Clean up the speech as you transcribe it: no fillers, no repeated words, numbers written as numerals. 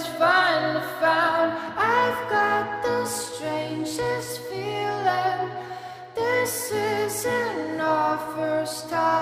friends finally found. I've got the strangest feeling. This isn't our first time.